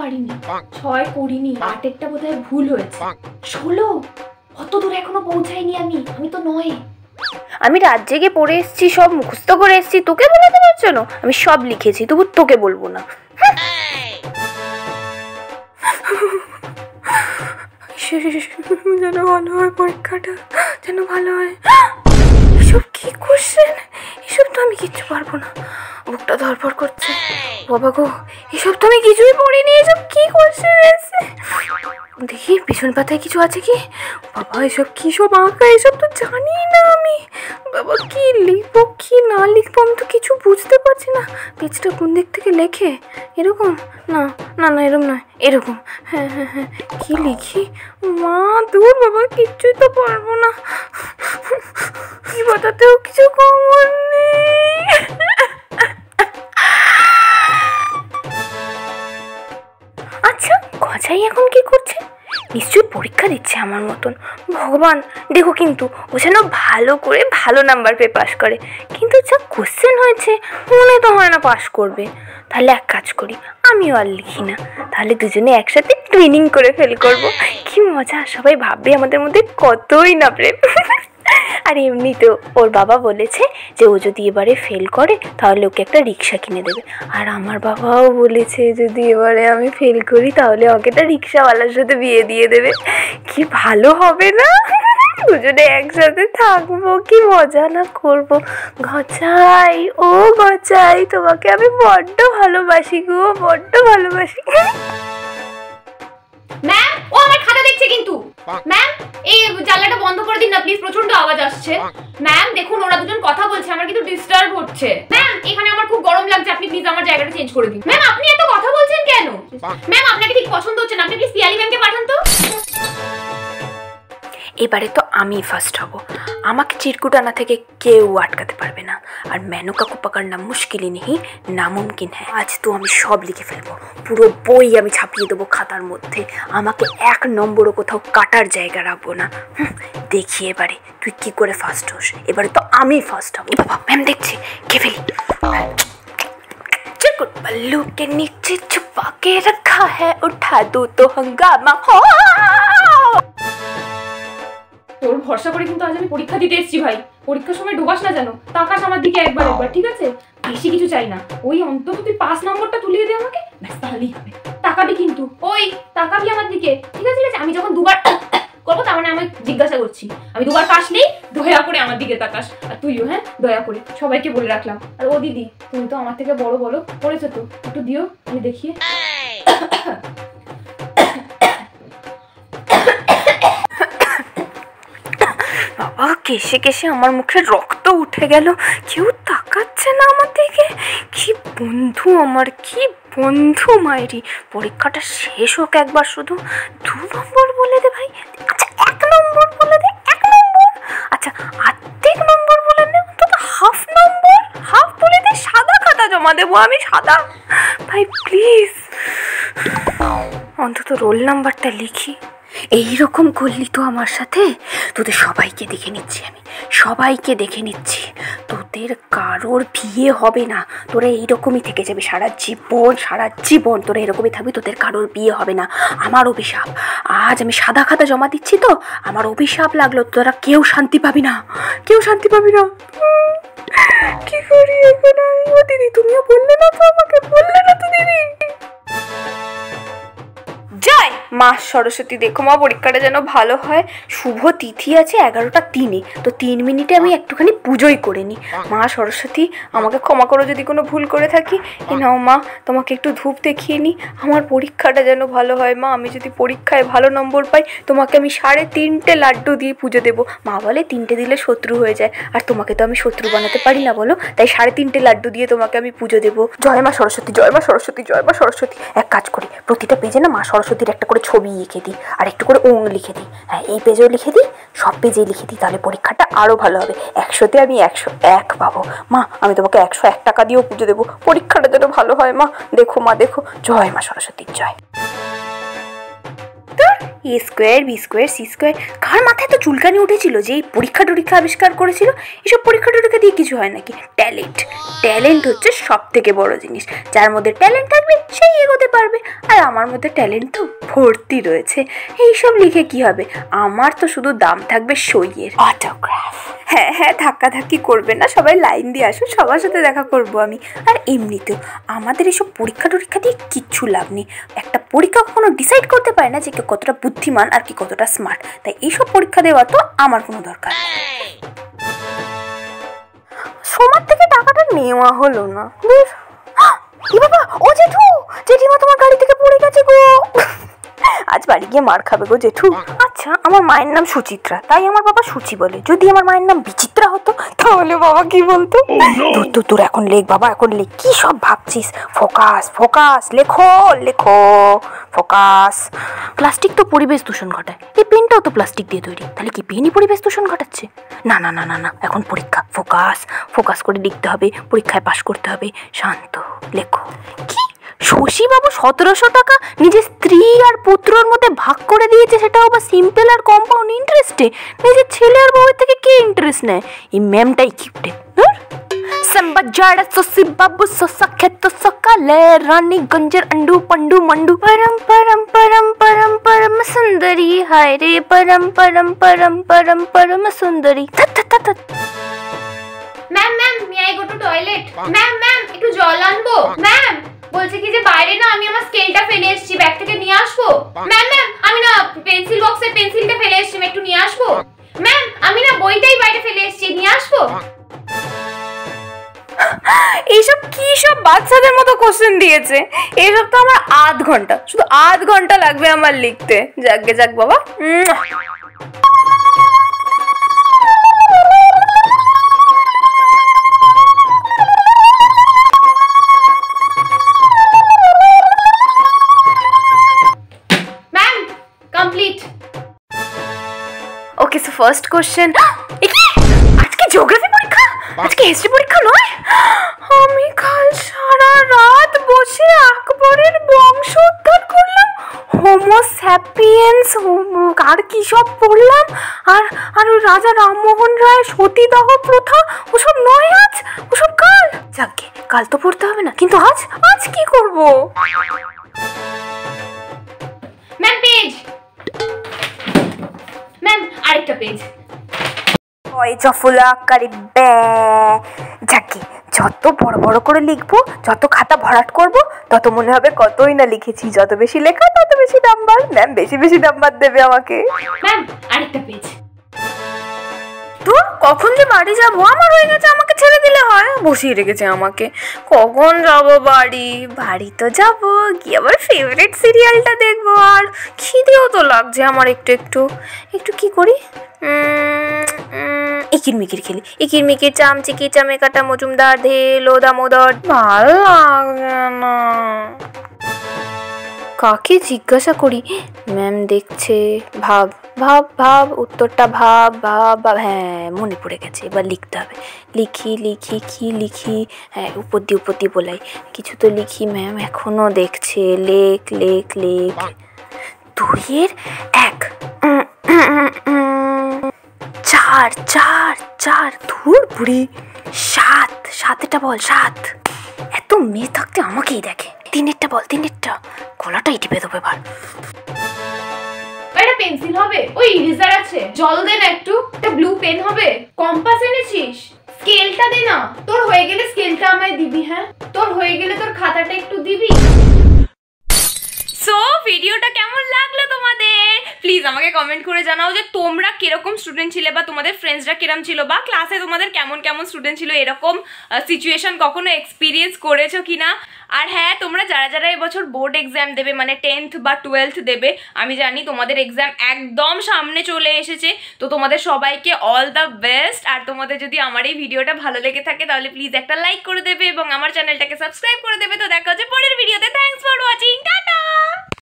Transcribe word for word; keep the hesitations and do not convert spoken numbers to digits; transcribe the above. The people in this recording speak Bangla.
পারিনি, ছয় করিনি, আটেরটা বোধহয় ভুল হয়েছে, ষোলো অত দূর এখনো পৌঁছাইনি আমি আমি তো নয়। আমি রাত জেগে পড়ে এসেছি, সব মুখস্থ করে এসেছি, তোকে বলাতে পারছো না? আমি সব লিখেছি, তবু তোকে বলবো না। যেন ভালো হয় পরীক্ষাটা, যেন ভালো হয়। এসব কি কোশ্চেন, এসব তো আমি কিচ্ছু পারবো না, বুকটা ধরপড় করছে। বাবা গো, এসব তো আমি কিছুই পড়িনি, এসব কি কোশ্চেন এসছে। দেখি পিছন পাতায় কিছু আছে কি। বাবা এসব কি সব আঁকা, এসব তো জানি না আমি। বাবা কি লিখবো কি না লিখবো আমি তো কিছু বুঝতে পারছি না। পেজটা কোন দিক থেকে লেখে? এরকম না না না এরকম নয়, এরকম। হ্যাঁ হ্যাঁ হ্যাঁ, কি লিখি? মা দূর বাবা, কিচ্ছুই তো পারবো না। কি বাতাতেও কিছু খবর নেই। আচ্ছা গজাই এখন কি করছে? নিশ্চয়ই পরীক্ষা দিচ্ছে আমার মতন। ভগবান দেখো কিন্তু ও যেন ভালো করে ভালো নাম্বার পেয়ে পাশ করে, কিন্তু যা কোশ্চেন হয়েছে মনে তো হয় না পাশ করবে। তাহলে এক কাজ করি, আমিও আর লিখি না, তাহলে দুজনে একসাথে টুইনিং করে ফেল করবো। কি মজা, সবাই ভাববে আমাদের মধ্যে কতই না প্রেম। আর এমনিতেও ওর বাবা বলেছে যে ও যদি এবারে ফেল করে তাহলে ওকে একটা রিক্সা কিনে দেবে, আর আমার বাবাও বলেছে যদি এবারে আমি ফেল করি তাহলে ওকে একটা রিক্সাওয়ালার সাথে বিয়ে দিয়ে দেবে। কি ভালো হবে না? দুজনে একসাথে থাকবো, কি মজা না করবো। গচাই ও গচাই, তোমাকে আমি বড্ড ভালোবাসি গো, বড্ড ভালোবাসি। ম্যাম ও আমার খাতা দেখছে কিন্তু। ম্যাম এই জানলাটা বন্ধ করে দিন না প্লিজ, প্রচন্ড আওয়াজ আসছে। ম্যাম দেখুন ওরা দুজন কথা বলছে, আমার কিন্তু ডিস্টার্ব হচ্ছে। ম্যাম এখানে আমার খুব গরম লাগছে, আপনি প্লিজ আমার জায়গাটা চেঞ্জ করে দিন। ম্যাম আপনি এত কথা বলছেন কেন? ম্যাম আপনাকে ঠিক পছন্দ হচ্ছে না, আপনি প্লিজ পিয়ালি ম্যামকে পাঠান তো। এবারে তো আমি ফার্স্ট হব, আমাকে চিরকুটানা থেকে কেউ আটকাতে পারবে না। আর মেনকা কো পকড়না মুশকিল নেই নামুমকিন হ্যাঁ। আজ তো আমি সব লিখে ফেলবো, পুরো বই আমি ছাপিয়ে দেবো খাতার মধ্যে, আমাকে এক নম্বরও কোথাও কাটার জায়গা রাখবো না। দেখি এবারে তুই কি করে ফার্স্ট হোস, এবারে তো আমি ফার্স্ট হব। বাবা ম্যাম দেখছি, কে ফেলি। चिरकुट पल्लू के नीचे छुपा के रखा है, उठा दो तो हंगामा हो। তোর ভরসা করে কিন্তু আজ আমি পরীক্ষা দিতে এসেছি ভাই, পরীক্ষার সময় ডুবাস না যেন, তাকাস আমার দিকে একবার একবার, ঠিক আছে? বেশি কিছু চাই না, ওই অন্তত তুই পাঁচ নম্বরটা তুলিয়ে দে আমাকে, ব্যাস তাহলেই হবে। তাকাবি কিন্তু, ওই তাকাবি আমার দিকে, ঠিক আছে? ঠিক আছে, আমি যখন দুবার করবো তার মানে আমি জিজ্ঞাসা করছি, আমি দুবার কাশলেই দয়া করে আমার দিকে তাকাস। আর তুইও হ্যাঁ দয়া করে, সবাইকে বলে রাখলাম। আর ও দিদি তুমি তো আমার থেকে বড় বলো পড়েছো তো, একটু দিও আমি দেখিয়ে। বাবা কেসে কেসে আমার মুখে রক্ত উঠে গেল, কেউ তাকাচ্ছে না আমার দিকে। কি বন্ধু আমার, কি বন্ধু মায়েরি। পরীক্ষাটা শেষ হোক একবার, শুধু দু নম্বর বলে দে ভাই। আচ্ছা এক নম্বর বলে দে, এক নম্বর। আচ্ছা আর্ধেক নম্বর বলে দে, অন্তত হাফ নম্বর, হাফ বলে দে, সাদা খাতা জমা দেবো আমি, সাদা ভাই প্লিজ। অন্তত রোল নাম্বারটা লিখি। এইরকম করলি তো আমার সাথে, তোদের সবাইকে দেখে নিচ্ছি আমি, সবাইকে দেখে নিচ্ছি। তোদের কারোর বিয়ে হবে না, তোরা এইরকমই থেকে যাবি সারা জীবন, সারা জীবন তোরা এরকমই থাকবি, তোদের কারোর বিয়ে হবে না। আমার অভিশাপ, আজ আমি সাদা খাতা জমা দিচ্ছি তো, আমার অভিশাপ লাগলো, তোরা কেউ শান্তি পাবি না, কেউ শান্তি পাবি না। কি করি এখন আমি? ও দিদি তুমিও বললে না তো আমাকে, বললে না তো দিদি। জয় মা সরস্বতী, দেখো মা পরীক্ষাটা যেন ভালো হয়। শুভ তিথি আছে এগারোটা তিনে, তো তিন মিনিটে আমি একটুখানি পুজোই করে নিই। মা সরস্বতী আমাকে ক্ষমা করো যদি কোনো ভুল করে থাকি। এ নাও মা, তোমাকে একটু ধূপ দেখিয়ে নিই, আমার পরীক্ষাটা যেন ভালো হয়। মা আমি যদি পরীক্ষায় ভালো নম্বর পাই তোমাকে আমি সাড়ে তিনটে লাড্ডু দিয়ে পুজো দেবো। মা বলে তিনটে দিলে শত্রু হয়ে যায়, আর তোমাকে তো আমি শত্রু বানাতে পারি না বলো, তাই সাড়ে তিনটে লাড্ডু দিয়ে তোমাকে আমি পুজো দেবো। জয় মা সরস্বতী, জয় মা সরস্বতী, জয় মা সরস্বতী। এক কাজ করি, প্রতিটা পেজে না মা সরস্বতীর একটা করে ছবি লিখে দিই, আর একটু করে ওং লিখে দিই। হ্যাঁ এই পেজেও লিখে দিই, সব পেজেই লিখে দিই, তাহলে পরীক্ষাটা আরও ভালো হবে। একশোতে আমি একশো এক পাবো। মা আমি তোমাকে একশো এক টাকা দিয়েও পুজো দেবো, পরীক্ষাটা যেন ভালো হয়। মা দেখো, মা দেখো। জয় মা সরস্বতীর জয়। A square B square C square. কার মাথায় তো চুলকানি উঠেছিল যে এই পরীক্ষা টরীক্ষা আবিষ্কার করেছিল? এসব পরীক্ষা টরীক্ষা দিয়ে কিছু হয় নাকি? ট্যালেন্ট ট্যালেন্ট হচ্ছে সব থেকে বড় জিনিস। যার মধ্যে ট্যালেন্ট থাকবে সেই এগোতে পারবে। আর আমার মধ্যে ট্যালেন্ট তো ভর্তি রয়েছে। এইসব লিখে কি হবে? আমার তো শুধু দাম থাকবে সইয়ের, অটোগ্রাফ। হ্যাঁ হ্যাঁ, ধাক্কাধাক্কি করবে না, সবাই লাইন দিয়ে আসো, সবার সাথে দেখা করবো আমি। আর এমনিতেও আমাদের এসব পরীক্ষা টরীক্ষা দিয়ে কিচ্ছু লাভ নেই। একটা পরীক্ষা কখনো ডিসাইড করতে পারে না যে কে কতটা বুদ্ধিমান আর কি কতটা স্মার্ট। তাই এইসব পরীক্ষা দেওয়া তো আমার কোনো দরকার নেই। সোমার থেকে টাকাটা নেওয়া হলো না। কি বাবা, ও জেঠু, জেঠিমা তোমার গাড়ি থেকে পড়ে গেছে গো। আজ বাড়ি গিয়ে মার খাবে গো জেঠু। আচ্ছা, আমার মায়ের নাম সুচিত্রা, তাই আমার বাবা সুচি বলে। যদি আমার মায়ের নাম বিচিত্রা হতো তাহলে বাবা কি বলতো? তোর তো তোর এখন লেখ বাবা, এখন লেখ। কি সব ভাবছিস? ফোকাস ফোকাস, লেখো লেখো, ফোকাস। প্লাস্টিক তো পরিবেশ দূষণ ঘটায়, এই পেনটাও তো প্লাস্টিক দিয়ে তৈরি, তাহলে কি পেনই পরিবেশ দূষণ ঘটাচ্ছে? না না না না না, এখন পরীক্ষা, ফোকাস ফোকাস করে লিখতে হবে, পরীক্ষায় পাশ করতে হবে। শান্ত, লেখো। কি শশীবাবু সতেরোশো টাকা নিজের স্ত্রী আর পুত্রর মধ্যে ভাগ করে দিয়েছে, সেটাও আবার সিম্পল আর কম্পাউন্ড ইন্টারেস্টে। নিজের ছেলে আর বউয়ের থেকে কে ইন্টারেস্ট নেয়? এই ম্যামটাই কিপটে। বাবু খেত সকালে রানীগঞ্জের अंडू पंडू मंडू परम परम परम परम परम सुंदरी हाय रे परम परम परम परम परम सुंदरी। Ma'am ma'am may I go to toilet? Ma'am ma'am একটু জল আনবো? ম্যাম বলছে কি যে বাইরে না আমি আমার স্কেলটা ফেলে এসেছি, ব্যাগ থেকে নিয়ে আসবো? ম্যাম ম্যাম আমি না পেন্সিল বক্সে পেন্সিলটা ফেলে এসেছি, একটু নিয়ে আসবো? ম্যাম আমি না বইটাই বাইরে ফেলে এসেছি, নিয়ে আসবো? এইসব কি সব বাচ্চাদের মতো কোশ্চেন দিয়েছে? এইসব তো আমার আধ ঘন্টা, শুধু আধ ঘন্টা লাগবে আমার লিখতে। যাকগে যাক বাবা। Ma'am complete. Okay, so first question. আজকে জিওগ্রাফি পরীক্ষা? আজকে হিস্ট্রি পরীক্ষা নয়? আমি কাল সারা রাত বসে আকবরের বংশ উদ্ধার করলাম, হোমো স্যাপিয়েন্স আর কি সব পড়লাম। আর আর ওই রাজা রামমোহন রায় সতীদাহ প্রথা, ওসব নয় আজ, ওসব কাল। যাকে কাল তো পড়তে হবে না, কিন্তু আজ আজ কি করব? ম্যাম পেজ, ম্যাম আরেকটা পেজ। ওই চফুলা কারি বে। যাকে যত বড় বড় করে লিখবো, যত খাতা ভরাট করব, তত মনে হবে কতই না লিখেছি। যত বেশি লেখা তত বেশি নাম্বার। ম্যাম বেশি বেশি নাম্বার দেবে আমাকে। ম্যাম আরেকটা পেজ। তো কখন যে বাড়ি যাবো? আমার হয়ে গেছে, আমাকে ছেড়ে দিলে হয়। বসিয়ে রেখেছে আমাকে। কখন যাব বাড়ি? বাড়ি তো যাবো, গিয়ে আবার ফেভারিট সিরিয়ালটা দেখবো। আর খিদেও তো লাগছে আমার একটু একটু। একটু কি করি? ইকির মিকির খেলি। ইকির মিকির চাম চিকি চামে কাটা মজুমদার ধে লো দামোদর। ভাল লাগছে না। কাকে জিজ্ঞাসা করি? ম্যাম দেখছে। ভাব ভাব ভাব, উত্তরটা ভাব ভাব ভাব। হ্যাঁ মনে পড়ে গেছে, এবার লিখতে হবে। লিখি লিখি কি লিখি? হ্যাঁ উপর দিয়ে উপর দিয়ে বলাই কিছু তো লিখি। ম্যাম এখনো দেখছে। লেখ লেখ লেখ। দুইয়ের এক, চার চার চার, ধুর বুড়ি। সাত, সাতটা বল, সাত। এত মেয়ে থাকতে আমাকেই দেখে। তিনেরটা বল, তিনেরটা। গলাটাই টিপে দেবো এবার। একটা পেন্সিল হবে? ওই ইরেজার আছে, জল দে না একটু। একটা ব্লু পেন হবে? কম্পাস এনেছিস? স্কেলটা দে না। তোর হয়ে গেলে স্কেলটা আমায় দিবি। হ্যাঁ তোর হয়ে গেলে তোর খাতাটা একটু দিবি। সো ভিডিওটা কেমন লাগলো তোমাদের? প্লিজ আমাকে কমেন্ট করে জানাও যে তোমরা কিরকম স্টুডেন্ট ছিলে, বা তোমাদের ফ্রেন্ডসরা কিরকম ছিল, বা ক্লাসে তোমাদের কেমন কেমন স্টুডেন্ট ছিল। এরকম সিচুয়েশন কখনো এক্সপিরিয়েন্স করেছো কিনা? আর হ্যাঁ, তোমরা যারা যারা এবছর বোর্ড এক্সাম দেবে, মানে টেন্থ বা টুয়েলথ দেবে, আমি জানি তোমাদের এক্সাম একদম সামনে চলে এসেছে। তো তোমাদের সবাইকে অল দ্য বেস্ট। আর তোমাদের যদি আমার এই ভিডিওটা ভালো লেগে থাকে তাহলে প্লিজ একটা লাইক করে দেবে এবং আমার চ্যানেলটাকে সাবস্ক্রাইব করে দেবে। তো দেখা হচ্ছে পরের ভিডিওতে। Thanks for watching, tata.